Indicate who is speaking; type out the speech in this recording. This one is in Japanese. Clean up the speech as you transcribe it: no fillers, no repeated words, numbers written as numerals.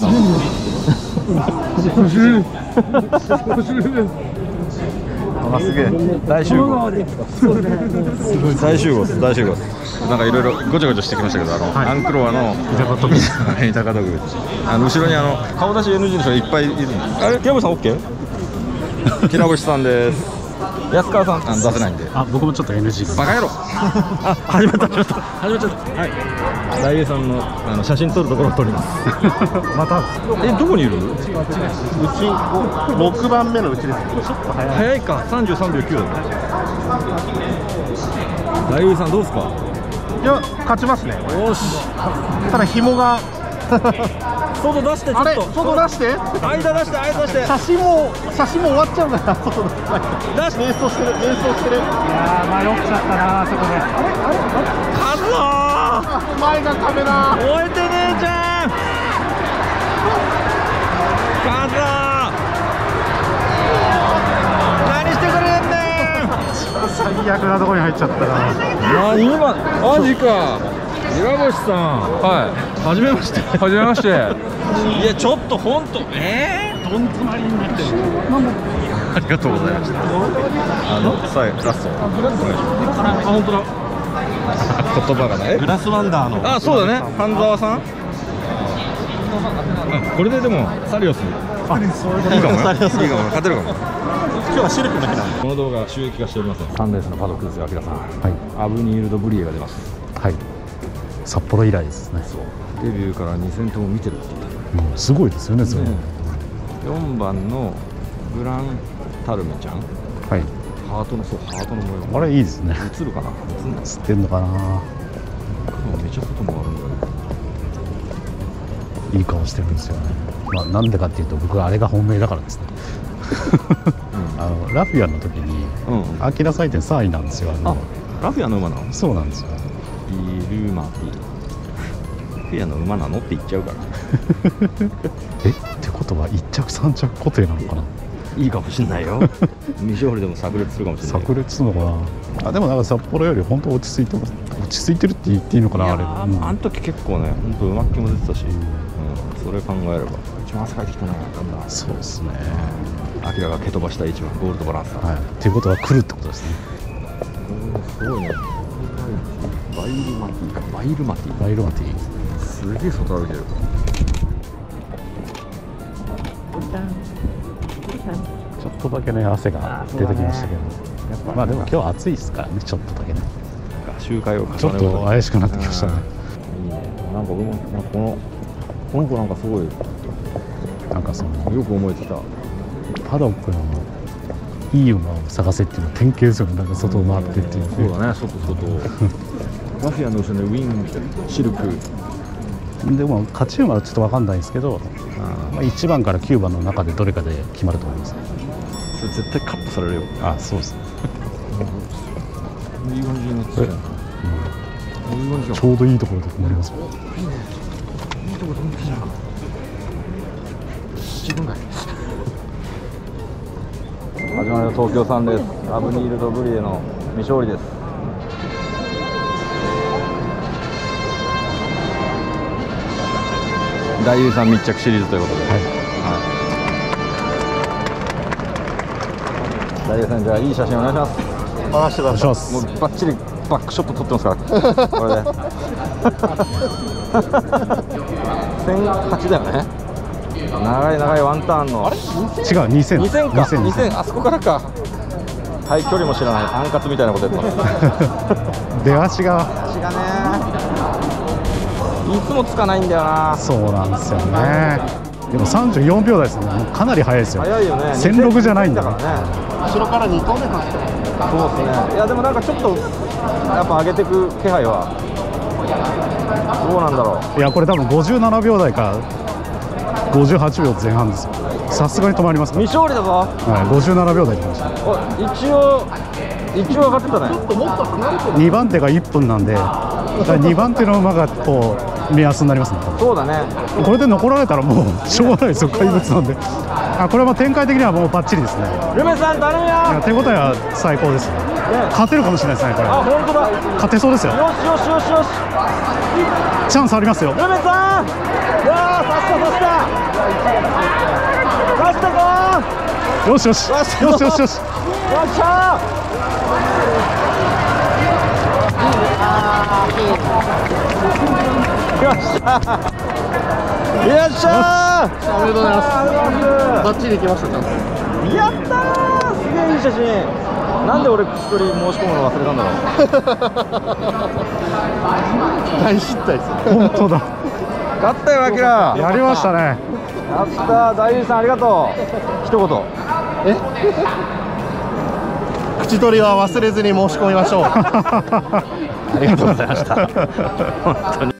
Speaker 1: あ、すげえ。大集合。大集合です。大集合です。なんかいろいろごちゃごちゃしてきましたけど、アンクロアの三鷹特別。三鷹特別。後ろに顔出し NG の人がいっぱいいるんです。あれ、木山さん OK？ 木名星さんです。安川さん出せないんで。あ、僕もちょっと NG。バカ野郎。あ、始まった。はい。大栄さんの写真撮るところを撮ります。また。どこにいる？うち6番目のうちです。ちょっと早いか。33秒9だ。大栄さんどうですか？いや、勝ちますね。よし。ただ紐が。外出して、ちょっと外出して、間出して、写真も終わっちゃうから、外出して、瞑想してる。いやー、迷っちゃったな、そこで。カズオ、前がカメラ燃えてねえじゃん。カズオ、何してくれんねん。最悪なとこに入っちゃったな。今マジか。岩星さん、はい、はじめまして。いや、ちょっと本当、どん詰まりになってる。ありがとうございました。最後ラスト。あ、本当だ。言葉がない。グラスワンダーの。あ、そうだね。半沢さん。これででもサリオス。いいかもよ。勝てるかも。今日はシルクだけだ。この動画収益化しておりません。サンデースのパドックですよ、アキラさん。はい。アブニールドブリエが出ます。はい。札幌以来ですね。そう。デビューから2戦とも見てるっていう。すごいですよね。それ。4番のグランタルメちゃん。はい。ハートの模様。あれいいですね。映るかな。映ってんのかな。めちゃこともあるんだよね。いい顔してるんですよね。まあなんでかっていうと、僕はあれが本命だからですね。ラフィアの時にアキラ採点3位なんですよ。ラフィアの馬なの？そうなんですよ。ビルマティ。ラフィアの馬なのって言っちゃうから。ってことは1着3着固定なのかな。いいかもしれないよ。未勝利でも炸裂するかもしれない。炸裂するのかな。あ、でもなんか札幌より本当落ち着いてるって言っていいのかな。あれあの時結構ね、本当馬っ気も出てたし、それ考えれば一番汗かいてきたな。そうですね。アキラが蹴飛ばした1番ゴールドバランサー。っていうことは来るってことですね。すごいね。バイルマティ。すげえ外歩いてる。ちょっとだけね、汗が出てきましたけど、まあでも今日暑いですからね、ちょっとだけね。周回をちょっと怪しくなってきましたね。いいね。なんか僕もこの子なんかすごい、なんかそのよく思えてたパドックのいい馬を探せっていうの典型ですよね。なんか外を回ってっていう。そうだね、外。ラフィアの後ろにウィンシルク。でも勝ち馬はちょっと分かんないですけど、1番から9番の中でどれかで決まると思います。それ絶対カットされるよ。あ、そうですね。いい感じになってきた。ちょうどいいところで止まります。いいところ止まってきた。自分が始まりの東京さんです。アブニールドブリエの未勝利です。大優さん密着シリーズということで、大優さん、じゃあいい写真お願いします。回してください。もうバッチリバックショット撮ってますからこれで1008だよね。長いワンターンの、あれ違う、2000か、2000、あそこからか。はい、距離も知らないアンカツみたいなことやってます出足がね、いつもつかないんだよな。そうなんですよね。でも34秒台ですね。かなり速いですよ。速いよね。1006じゃないんだからね。後ろから2投目か。そうですね。いやでもなんかちょっとやっぱ上げていく気配はどうなんだろう。いやこれ多分57秒台か58秒前半ですよ。さすがに止まりますから。未勝利だぞ。はい、57秒台できました。一応上がってたね。2番手が1分なんで、2番手の馬がこう目安になりますね。そうだね。これで残られたらもうしょうがないですよ、怪物なんで。これは展開的にはもうバッチリですね。ルメさん頼むよ。手応えは最高ですね。勝てるかもしれないですね、これ。あ、本当だ。勝てそうですよ。よし。チャンスありますよ。ルメさん。いやー、さした。 よしよしよしよしよし。
Speaker 2: よっしゃー。よっしゃー。よっしゃー。
Speaker 3: おめでとうございます。バッチリ来ました。ちゃんと。
Speaker 2: やったー。すげえいい写真。なんで俺一人申し込むの忘れたんだろう。
Speaker 3: 大失態ですよ。
Speaker 1: 本当だ。
Speaker 2: 勝ったよ、アキラ。
Speaker 1: やりましたね。
Speaker 2: やったー。大龍さんありがとう。一言。
Speaker 3: 口取りは忘れずに申し込みましょう。ありがとうございました。本当に。